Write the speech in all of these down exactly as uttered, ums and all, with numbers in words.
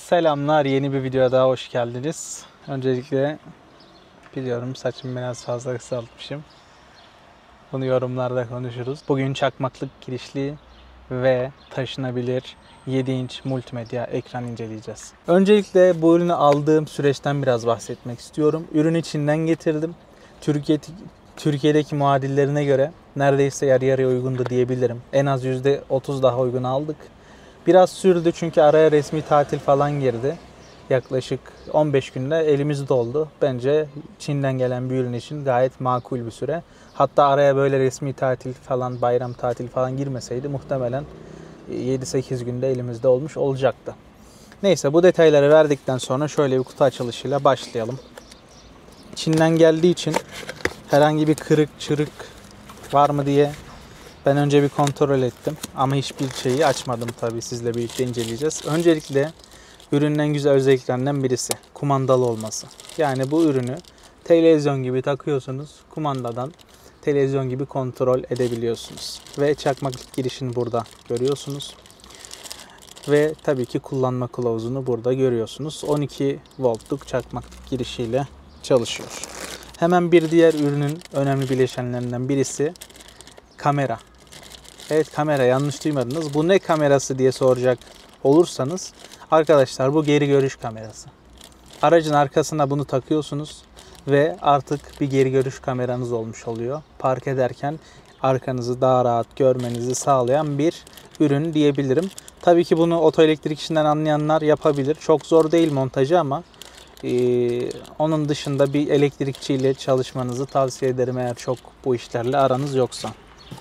Selamlar, yeni bir videoya daha hoş geldiniz. Öncelikle biliyorum saçımı biraz fazla kısaltmışım. Bunu yorumlarda konuşuruz. Bugün çakmaklık girişli ve taşınabilir yedi inç multimedya ekran inceleyeceğiz. Öncelikle bu ürünü aldığım süreçten biraz bahsetmek istiyorum. Ürünü Çin'den getirdim. Türkiye, Türkiye'deki muadillerine göre neredeyse yarı yarıya uygundu diyebilirim. En az yüzde otuz daha uygun aldık. Biraz sürdü çünkü araya resmi tatil falan girdi. Yaklaşık on beş günde elimiz doldu. Bence Çin'den gelen bir ürün için gayet makul bir süre. Hatta araya böyle resmi tatil falan, bayram tatil falan girmeseydi muhtemelen yedi sekiz günde elimizde olmuş olacaktı. Neyse, bu detayları verdikten sonra şöyle bir kutu açılışıyla başlayalım. Çin'den geldiği için herhangi bir kırık çırık var mı diye ben önce bir kontrol ettim. Ama hiçbir şeyi açmadım tabii, sizle birlikte inceleyeceğiz. Öncelikle ürünün en güzel özelliklerinden birisi kumandalı olması. Yani bu ürünü televizyon gibi takıyorsunuz. Kumandadan televizyon gibi kontrol edebiliyorsunuz. Ve çakmaklık girişini burada görüyorsunuz. Ve tabii ki kullanma kılavuzunu burada görüyorsunuz. on iki voltluk çakmaklık girişiyle çalışıyor. Hemen bir diğer ürünün önemli bileşenlerinden birisi kamera. Evet, kamera, yanlış duymadınız. Bu ne kamerası diye soracak olursanız arkadaşlar, bu geri görüş kamerası. Aracın arkasına bunu takıyorsunuz ve artık bir geri görüş kameranız olmuş oluyor. Park ederken arkanızı daha rahat görmenizi sağlayan bir ürün diyebilirim. Tabii ki bunu otoelektrik işinden anlayanlar yapabilir. Çok zor değil montajı ama e, onun dışında bir elektrikçiyle çalışmanızı tavsiye ederim eğer çok bu işlerle aranız yoksa.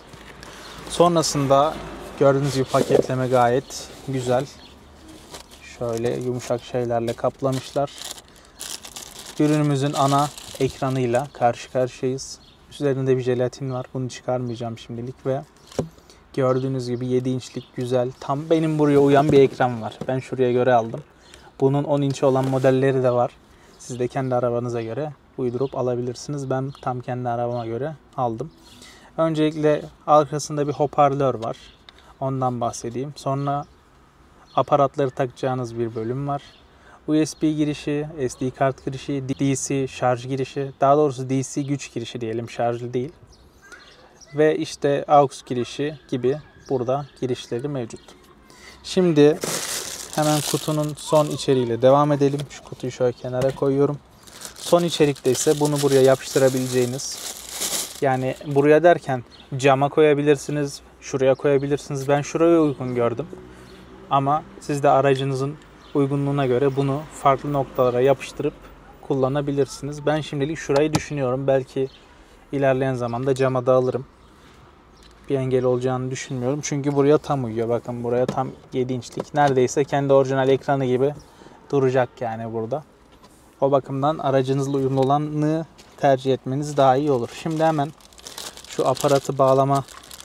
Sonrasında gördüğünüz gibi paketleme gayet güzel. Şöyle yumuşak şeylerle kaplamışlar. Ürünümüzün ana ekranıyla karşı karşıyayız. Üzerinde bir jelatin var. Bunu çıkarmayacağım şimdilik ve gördüğünüz gibi yedi inçlik güzel, tam benim buraya uyan bir ekran var. Ben şuraya göre aldım. Bunun on inç olan modelleri de var. Siz de kendi arabanıza göre uydurup alabilirsiniz. Ben tam kendi arabama göre aldım. Öncelikle arkasında bir hoparlör var. Ondan bahsedeyim. Sonra aparatları takacağınız bir bölüm var. U S B girişi, S D kart girişi, D C şarj girişi. Daha doğrusu D C güç girişi diyelim, şarjlı değil. Ve işte aux girişi gibi burada girişleri mevcut. Şimdi hemen kutunun son içeriğiyle devam edelim. Şu kutuyu şöyle kenara koyuyorum. Son içerikte ise bunu buraya yapıştırabileceğiniz, yani buraya derken cama koyabilirsiniz, şuraya koyabilirsiniz. Ben şuraya uygun gördüm. Ama siz de aracınızın uygunluğuna göre bunu farklı noktalara yapıştırıp kullanabilirsiniz. Ben şimdilik şurayı düşünüyorum. Belki ilerleyen zamanda cama da alırım. Bir engel olacağını düşünmüyorum. Çünkü buraya tam uyuyor. Bakın, buraya tam yedi inçlik. Neredeyse kendi orijinal ekranı gibi duracak yani burada. O bakımdan aracınızla uyumlu olanı tercih etmeniz daha iyi olur. Şimdi hemen şu aparatı bağlama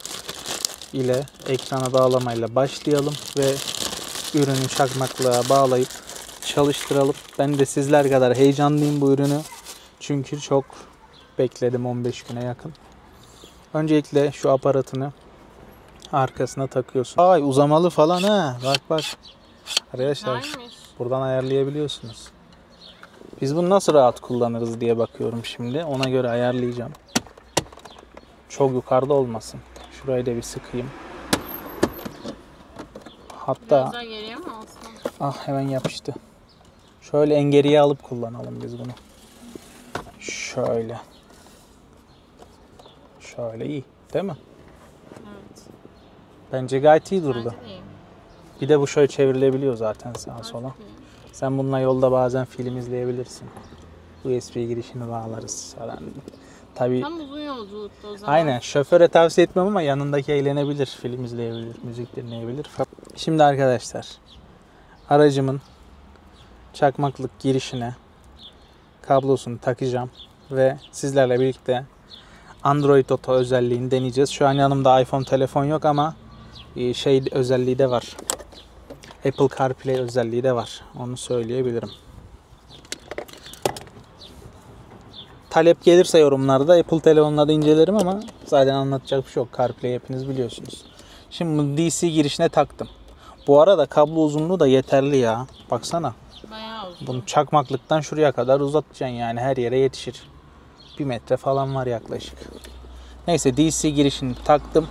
ile ekrana bağlamayla başlayalım ve ürünü çakmaklığa bağlayıp çalıştıralım. Ben de sizler kadar heyecanlıyım bu ürünü. Çünkü çok bekledim, on beş güne yakın. Öncelikle şu aparatını arkasına takıyorsun. Ay, uzamalı falan ha. Bak bak. Arkadaşlar, buradan ayarlayabiliyorsunuz. Biz bunu nasıl rahat kullanırız diye bakıyorum şimdi. Ona göre ayarlayacağım. Çok yukarıda olmasın. Şurayı da bir sıkayım. Hatta geriye mi olsun? Ah, hemen yapıştı. Şöyle en geriye alıp kullanalım biz bunu. Şöyle. Şöyle iyi, değil mi? Evet. Bence gayet iyi durdu. Bence iyi. Bir de bu şöyle çevrilebiliyor zaten sağa sola. Sen bununla yolda bazen film izleyebilirsin. U S B girişini bağlarız falan. Tabii. Tam uzun yolculukta o zaman. Aynen. Şoföre tavsiye etmem ama yanındaki eğlenebilir. Film izleyebilir, müzik dinleyebilir. Şimdi arkadaşlar, aracımın çakmaklık girişine kablosunu takacağım ve sizlerle birlikte Android Auto özelliğini deneyeceğiz. Şu an yanımda iPhone telefon yok ama şey özelliği de var. Apple CarPlay özelliği de var. Onu söyleyebilirim. Talep gelirse yorumlarda Apple telefonlarda incelerim ama zaten anlatacak bir şey yok. CarPlay hepiniz biliyorsunuz. Şimdi bunu D C girişine taktım. Bu arada kablo uzunluğu da yeterli ya. Baksana. Bayağı uzun. Bunu çakmaklıktan şuraya kadar uzatacaksın yani her yere yetişir. Bir metre falan var yaklaşık. Neyse D C girişini taktım.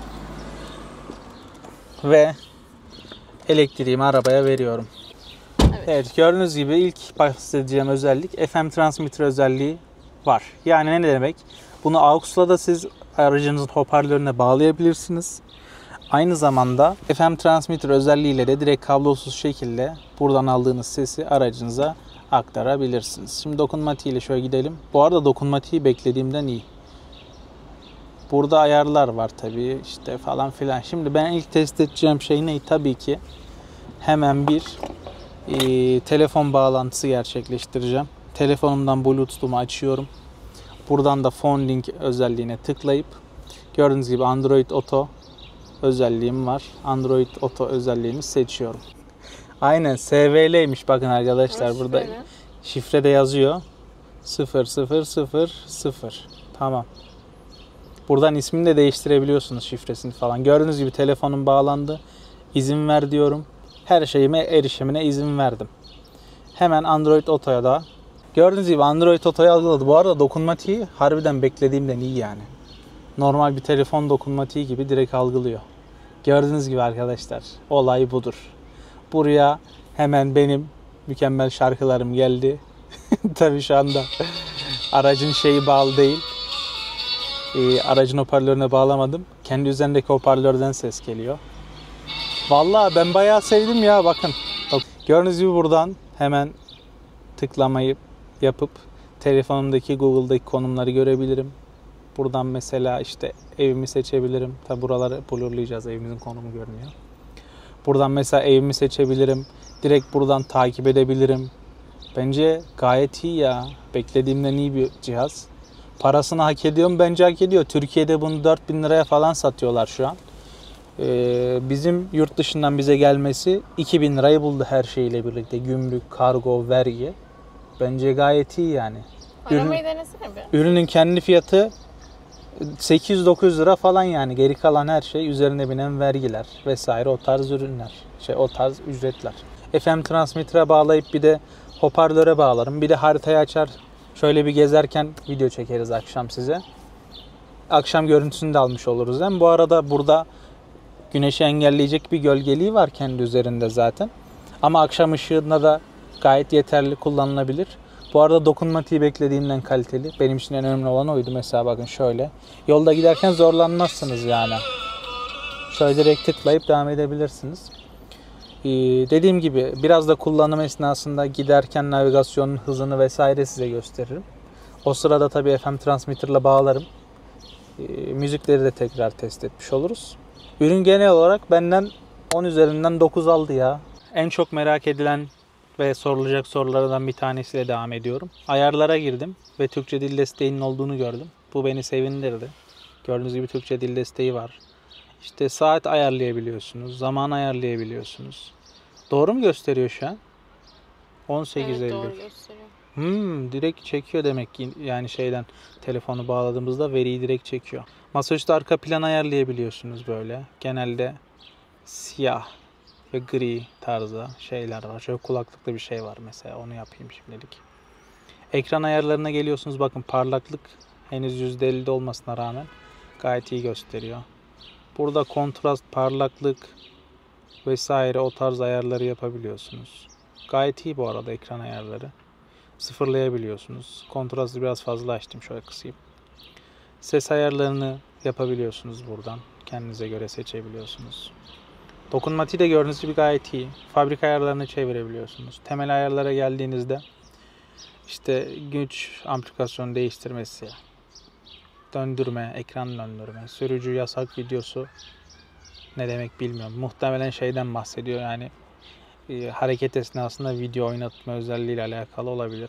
Ve elektriğimi arabaya veriyorum. Evet. Evet, gördüğünüz gibi ilk bahsedeceğim özellik F M transmitter özelliği var. Yani ne demek? Bunu AUX'la da siz aracınızın hoparlörüne bağlayabilirsiniz. Aynı zamanda F M transmitter özelliğiyle de direkt kablosuz şekilde buradan aldığınız sesi aracınıza aktarabilirsiniz. Şimdi dokunmatiğiyle şöyle gidelim. Bu arada dokunmatiği beklediğimden iyi. Burada ayarlar var tabii işte falan filan. Şimdi ben ilk test edeceğim şey ne? Tabii ki hemen bir e, telefon bağlantısı gerçekleştireceğim. Telefonumdan Bluetooth'umu açıyorum. Buradan da Phone Link özelliğine tıklayıp gördüğünüz gibi Android Auto özelliğim var. Android Auto özelliğini seçiyorum. Aynen S V L'ymiş bakın arkadaşlar Hoş burada böyle. şifrede yazıyor. sıfır sıfır sıfır sıfır. Tamam. Buradan ismini de değiştirebiliyorsunuz, şifresini falan. Gördüğünüz gibi telefonum bağlandı. İzin ver diyorum. Her şeyime erişimine izin verdim. Hemen Android Auto'ya da. Gördüğünüz gibi Android Auto'yu algıladı. Bu arada dokunmatiği harbiden beklediğimden iyi yani. Normal bir telefon dokunmatiği gibi direkt algılıyor. Gördüğünüz gibi arkadaşlar olay budur. Buraya hemen benim mükemmel şarkılarım geldi. Tabii şu anda aracın şeyi bağlı değil. Ee, aracın hoparlörüne bağlamadım. Kendi üzerindeki hoparlörden ses geliyor. Vallahi ben bayağı sevdim ya bakın. Bak, gördüğünüz gibi buradan hemen tıklamayı yapıp telefonumdaki Google'daki konumları görebilirim. Buradan mesela işte evimi seçebilirim. Tabi buraları blurlayacağız, evimizin konumu görünüyor. Buradan mesela evimi seçebilirim. Direkt buradan takip edebilirim. Bence gayet iyi ya. Beklediğimden iyi bir cihaz. Parasını hak ediyor mu? Bence hak ediyor. Türkiye'de bunu dört bin liraya falan satıyorlar şu an. Ee, bizim yurt dışından bize gelmesi iki bin lirayı buldu her şeyle birlikte. Gümrük, kargo, vergi. Bence gayet iyi yani. Aramayı denesene bir. Ürünün kendi fiyatı sekiz yüz dokuz yüz lira falan yani. Geri kalan her şey üzerine binen vergiler vesaire, o tarz ürünler. Şey o tarz ücretler. F M transmitter'a bağlayıp bir de hoparlöre bağlarım. Bir de haritayı açar. Şöyle bir gezerken video çekeriz akşam size. Akşam görüntüsünü de almış oluruz. Hem bu arada burada güneşi engelleyecek bir gölgeliği var kendi üzerinde zaten. Ama akşam ışığında da gayet yeterli kullanılabilir. Bu arada dokunmatiği beklediğimden kaliteli. Benim için en önemli olan oydu. Mesela bakın şöyle. Yolda giderken zorlanmazsınız yani. Şöyle direkt tıklayıp devam edebilirsiniz. Ee, dediğim gibi biraz da kullanım esnasında giderken navigasyonun hızını vesaire size gösteririm. O sırada tabii F M transmitter'la bağlarım. Ee, müzikleri de tekrar test etmiş oluruz. Ürün genel olarak benden on üzerinden dokuz aldı ya. En çok merak edilen ve sorulacak sorulardan bir tanesiyle devam ediyorum. Ayarlara girdim ve Türkçe dil desteğinin olduğunu gördüm. Bu beni sevindirdi. Gördüğünüz gibi Türkçe dil desteği var. İşte saat ayarlayabiliyorsunuz, zaman ayarlayabiliyorsunuz. Doğru mu gösteriyor şu an? on sekiz elli. Evet, doğru gösteriyor. Hmm, direkt çekiyor demek ki, yani şeyden telefonu bağladığımızda veriyi direkt çekiyor. Masaüstü arka plan ayarlayabiliyorsunuz böyle. Genelde siyah ve gri tarzda şeyler var. Şöyle kulaklıklı bir şey var mesela, onu yapayım şimdilik. Ekran ayarlarına geliyorsunuz, bakın parlaklık henüz yüzde ellide olmasına rağmen gayet iyi gösteriyor. Burada kontrast, parlaklık vesaire o tarz ayarları yapabiliyorsunuz. Gayet iyi bu arada ekran ayarları. Sıfırlayabiliyorsunuz. Kontrastı biraz fazla açtım, şöyle kısayım. Ses ayarlarını yapabiliyorsunuz buradan. Kendinize göre seçebiliyorsunuz. Dokunmatiği de gördüğünüz gibi gayet iyi. Fabrika ayarlarını çevirebiliyorsunuz. Temel ayarlara geldiğinizde işte güç amplifikasyonu değiştirmesi, döndürme, ekran döndürme, sürücü yasak videosu ne demek bilmiyorum. Muhtemelen şeyden bahsediyor yani e, hareket esnasında video oynatma özelliğiyle alakalı olabilir.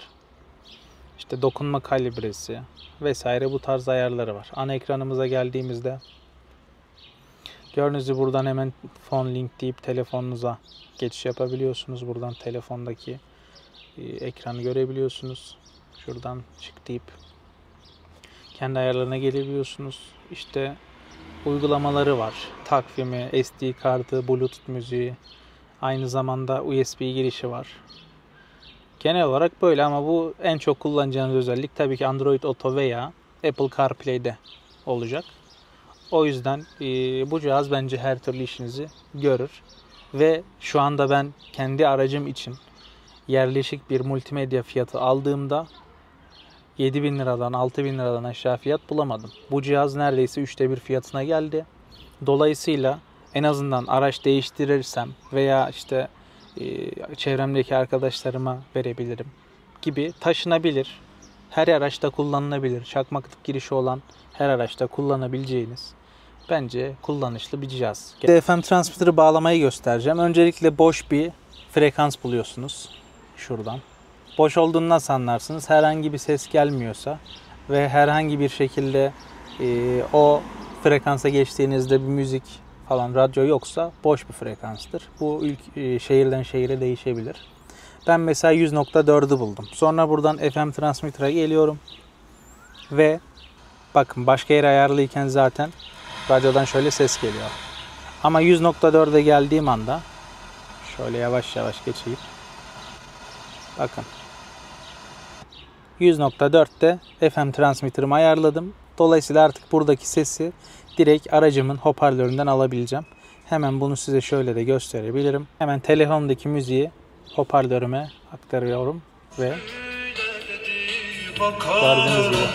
İşte dokunma kalibresi vesaire, bu tarz ayarları var. Ana ekranımıza geldiğimizde gördüğünüz gibi buradan hemen Phone Link deyip telefonunuza geçiş yapabiliyorsunuz. Buradan telefondaki e, ekranı görebiliyorsunuz. Şuradan çık deyip kendi ayarlarına gelebiliyorsunuz. İşte uygulamaları var. Takvimi, S D kartı, Bluetooth müziği. Aynı zamanda U S B girişi var. Genel olarak böyle ama bu en çok kullanacağınız özellik tabii ki Android Auto veya Apple CarPlay'de olacak. O yüzden e, bu cihaz bence her türlü işinizi görür. Ve şu anda ben kendi aracım için yerleşik bir multimedya fiyatı aldığımda yedi bin liradan altı bin liradan aşağı fiyat bulamadım. Bu cihaz neredeyse üçte bir fiyatına geldi. Dolayısıyla en azından araç değiştirirsem veya işte e, çevremdeki arkadaşlarıma verebilirim gibi taşınabilir. Her araçta kullanılabilir. Çakmaklık girişi olan her araçta kullanabileceğiniz bence kullanışlı bir cihaz. F M transmitter'ı bağlamayı göstereceğim. Öncelikle boş bir frekans buluyorsunuz. Şuradan. Boş olduğunu nasıl anlarsınız? Herhangi bir ses gelmiyorsa ve herhangi bir şekilde e, o frekansa geçtiğinizde bir müzik falan, radyo yoksa boş bir frekanstır. Bu ilk e, şehirden şehire değişebilir. Ben mesela yüz nokta dördü buldum. Sonra buradan F M transmitter'a geliyorum. Ve bakın başka yere ayarlıyken zaten radyodan şöyle ses geliyor. Ama yüz nokta dörde geldiğim anda şöyle yavaş yavaş geçeyim. Bakın. yüz nokta dörtte F M transmitter'ımı ayarladım. Dolayısıyla artık buradaki sesi direkt aracımın hoparlöründen alabileceğim. Hemen bunu size şöyle de gösterebilirim. Hemen telefondaki müziği hoparlörüme aktarıyorum ve gördüğünüz gibi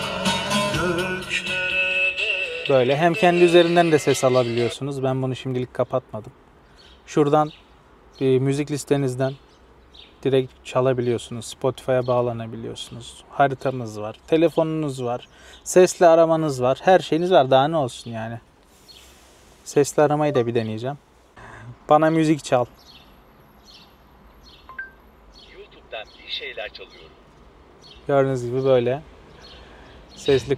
böyle hem kendi üzerinden de ses alabiliyorsunuz. Ben bunu şimdilik kapatmadım. Şuradan bir müzik listenizden direkt çalabiliyorsunuz. Spotify'a bağlanabiliyorsunuz. Haritanız var. Telefonunuz var. Sesli aramanız var. Her şeyiniz var. Daha ne olsun yani. Sesli aramayı da bir deneyeceğim. Bana müzik çal. YouTube'dan bir şeyler çalıyorum. Gördüğünüz gibi böyle. Sesli.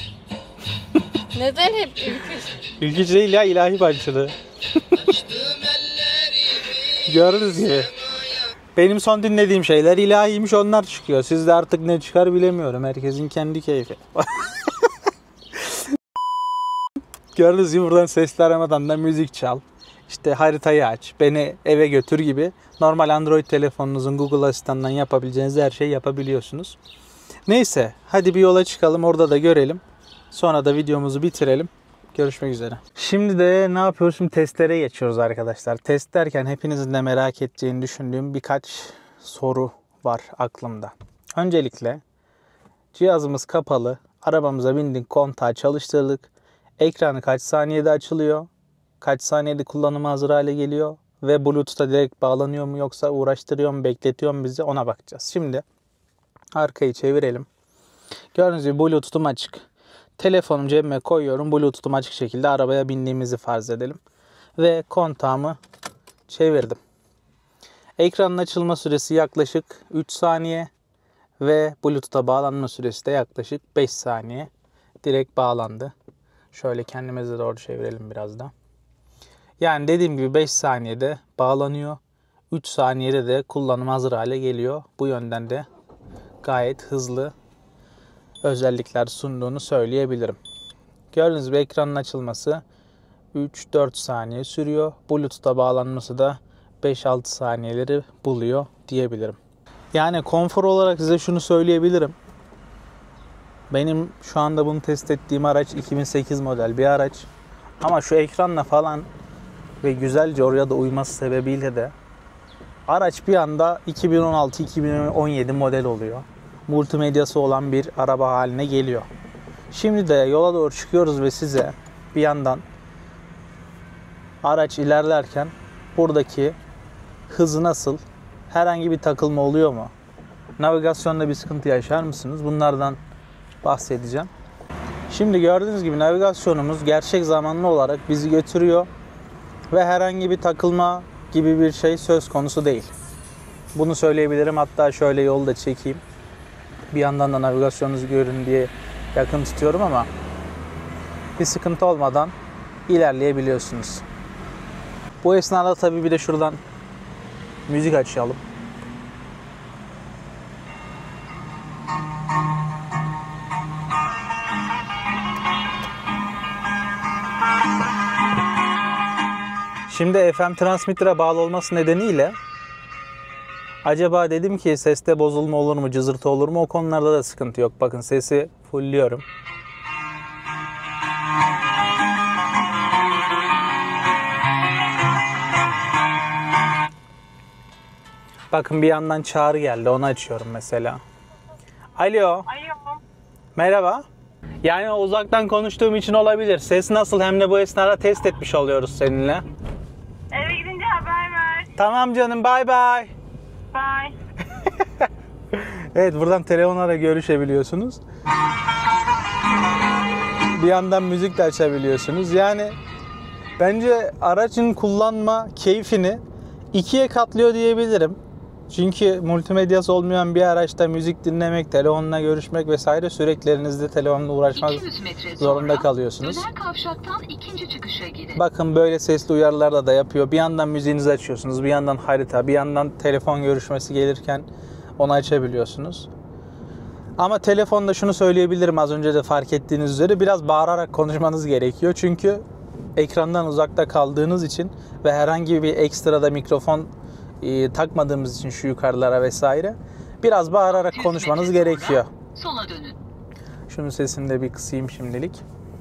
Neden hep ülküş? Ülkücü değil ya, ilahi parçalı. Gördüğünüz gibi. Benim son dinlediğim şeyler ilahiymiş, onlar çıkıyor. Sizde artık ne çıkar bilemiyorum. Herkesin kendi keyfi. Gördüğünüz gibi buradan sesli aramadan da müzik çal. İşte haritayı aç, beni eve götür gibi normal Android telefonunuzun Google Asistan'dan yapabileceğiniz her şeyi yapabiliyorsunuz. Neyse, hadi bir yola çıkalım, orada da görelim. Sonra da videomuzu bitirelim. Görüşmek üzere. Şimdi de ne yapıyoruz? Şimdi testlere geçiyoruz arkadaşlar. Test derken hepinizin de merak edeceğini düşündüğüm birkaç soru var aklımda. Öncelikle cihazımız kapalı. Arabamıza bindik, kontağı çalıştırdık. Ekranı kaç saniyede açılıyor? Kaç saniyede kullanıma hazır hale geliyor? Ve Bluetooth'a direkt bağlanıyor mu yoksa uğraştırıyor mu, bekletiyor mu bizi? Ona bakacağız. Şimdi arkayı çevirelim. Gördüğünüz gibi Bluetooth'um açık. Telefonumu cebime koyuyorum. Bluetooth'um açık şekilde arabaya bindiğimizi farz edelim. Ve kontağımı çevirdim. Ekranın açılma süresi yaklaşık üç saniye. Ve Bluetooth'a bağlanma süresi de yaklaşık beş saniye. Direkt bağlandı. Şöyle kendimize doğru çevirelim biraz da. Yani dediğim gibi beş saniyede bağlanıyor. üç saniyede de kullanıma hazır hale geliyor. Bu yönden de gayet hızlı özellikler sunduğunu söyleyebilirim. Gördüğünüz gibi ekranın açılması üç dört saniye sürüyor. Bluetooth'a bağlanması da beş altı saniyeleri buluyor diyebilirim. Yani konfor olarak size şunu söyleyebilirim. Benim şu anda bunu test ettiğim araç iki bin sekiz model bir araç. Ama şu ekranla falan ve güzelce oraya da uyması sebebiyle de araç bir anda iki bin on altı iki bin on yedi model oluyor. Multimedyası olan bir araba haline geliyor. Şimdi de yola doğru çıkıyoruz ve size bir yandan araç ilerlerken buradaki hızı nasıl, herhangi bir takılma oluyor mu, navigasyonda bir sıkıntı yaşar mısınız? Bunlardan bahsedeceğim. Şimdi gördüğünüz gibi navigasyonumuz gerçek zamanlı olarak bizi götürüyor ve herhangi bir takılma gibi bir şey söz konusu değil. Bunu söyleyebilirim. Hatta şöyle yolu da çekeyim. Bir yandan da navigasyonunuzu görün diye yakın tutuyorum ama bir sıkıntı olmadan ilerleyebiliyorsunuz. Bu esnada tabii bir de şuradan müzik açalım. Şimdi F M transmitter'a bağlı olması nedeniyle acaba dedim ki seste bozulma olur mu, cızırtı olur mu? O konularda da sıkıntı yok. Bakın sesi fullliyorum. Bakın bir yandan çağrı geldi. Onu açıyorum mesela. Alo. Alo. Merhaba. Yani uzaktan konuştuğum için olabilir. Ses nasıl? Hem de bu esnada test etmiş oluyoruz seninle. Eve gidince haber ver. Tamam canım. Bay bay. Bye. Evet, buradan telefonlara görüşebiliyorsunuz. Bir yandan müzik de açabiliyorsunuz. Yani bence aracın kullanma keyfini ikiye katlıyor diyebilirim. Çünkü multimedyası olmayan bir araçta müzik dinlemek, telefonla görüşmek vesaire sürekli elinizde telefonla uğraşmak zorunda kalıyorsunuz. Döner kavşaktan ikinci çıkışa girin. Bakın böyle sesli uyarılarla da yapıyor. Bir yandan müziğinizi açıyorsunuz, bir yandan harita, bir yandan telefon görüşmesi gelirken onu açabiliyorsunuz. Ama telefonda şunu söyleyebilirim, az önce de fark ettiğiniz üzere biraz bağırarak konuşmanız gerekiyor. Çünkü ekrandan uzakta kaldığınız için ve herhangi bir ekstra da mikrofon e, takmadığımız için şu yukarılara vesaire biraz bağırarak konuşmanız gerekiyor. Sola dönün. Şunun sesini de bir kısayım şimdilik.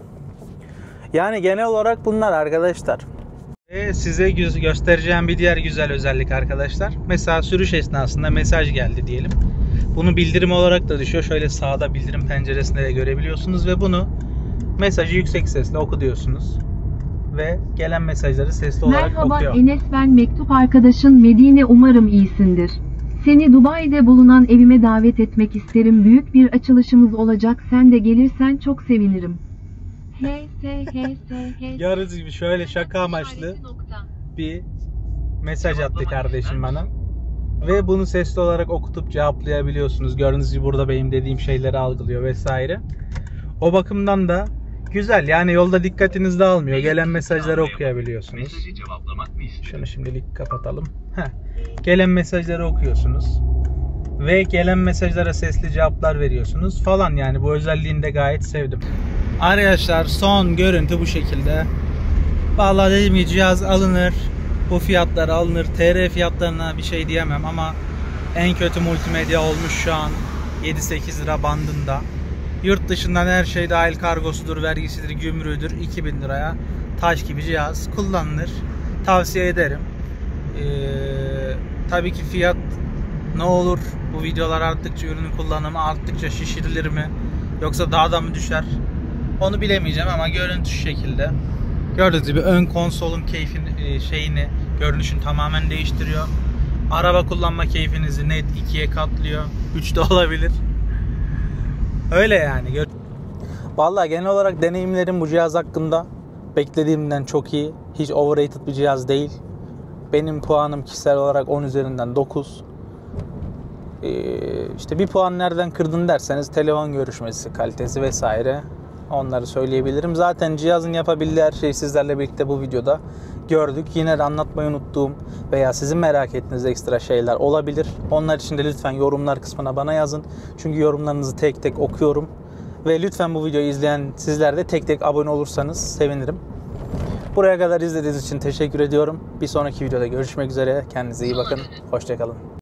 Yani genel olarak bunlar arkadaşlar. Ve size gö- göstereceğim bir diğer güzel özellik arkadaşlar. Mesela sürüş esnasında mesaj geldi diyelim. Bunu bildirim olarak da düşüyor. Şöyle sağda bildirim penceresinde de görebiliyorsunuz ve bunu mesajı yüksek sesle oku diyorsunuz. Ve gelen mesajları sesli olarak Merhaba okuyor. Enes, ben mektup arkadaşın Medine, umarım iyisindir. Seni Dubai'de bulunan evime davet etmek isterim. Büyük bir açılışımız olacak. Sen de gelirsen çok sevinirim. H S H S H. Gördüğünüz gibi şöyle şaka amaçlı bir mesaj attı kardeşim bana. Ve bunu sesli olarak okutup cevaplayabiliyorsunuz. Gördüğünüz gibi burada benim dediğim şeyleri algılıyor vesaire. O bakımdan da güzel. Yani yolda dikkatiniz dağılmıyor. Gelen mesajları okuyabiliyorsunuz. Mesajı cevaplamak mı istiyor? Şunu şimdilik kapatalım. Heh. Gelen mesajları okuyorsunuz. Ve gelen mesajlara sesli cevaplar veriyorsunuz falan. Yani bu özelliğini de gayet sevdim. Arkadaşlar son görüntü bu şekilde. Vallahi dediğim gibi cihaz alınır. Bu fiyatlar alınır. T R fiyatlarına bir şey diyemem ama en kötü multimedya olmuş şu an. yedi sekiz lira bandında. Yurt dışından her şey dahil, kargosudur, vergisidir, gümrüğüdür. iki bin liraya taş gibi cihaz kullanılır. Tavsiye ederim. Ee, tabii ki fiyat ne olur? Bu videolar arttıkça, ürünün kullanımı arttıkça şişirilir mi? Yoksa daha da mı düşer? Onu bilemeyeceğim ama görüntü şu şekilde. Gördüğünüz gibi ön konsolun keyfini, şeyini, görünüşünü tamamen değiştiriyor. Araba kullanma keyfinizi net ikiye katlıyor. üç de olabilir. Öyle yani. Vallahi genel olarak deneyimlerim bu cihaz hakkında beklediğimden çok iyi. Hiç overrated bir cihaz değil. Benim puanım kişisel olarak on üzerinden dokuz. Ee, işte bir puan nereden kırdın derseniz telefon görüşmesi kalitesi vesaire, onları söyleyebilirim. Zaten cihazın yapabildiği her şeyi sizlerle birlikte bu videoda gördük. Yine de anlatmayı unuttuğum veya sizin merak ettiğiniz ekstra şeyler olabilir. Onlar için de lütfen yorumlar kısmına bana yazın. Çünkü yorumlarınızı tek tek okuyorum. Ve lütfen bu videoyu izleyen sizler de tek tek abone olursanız sevinirim. Buraya kadar izlediğiniz için teşekkür ediyorum. Bir sonraki videoda görüşmek üzere. Kendinize iyi bakın. Hoşça kalın.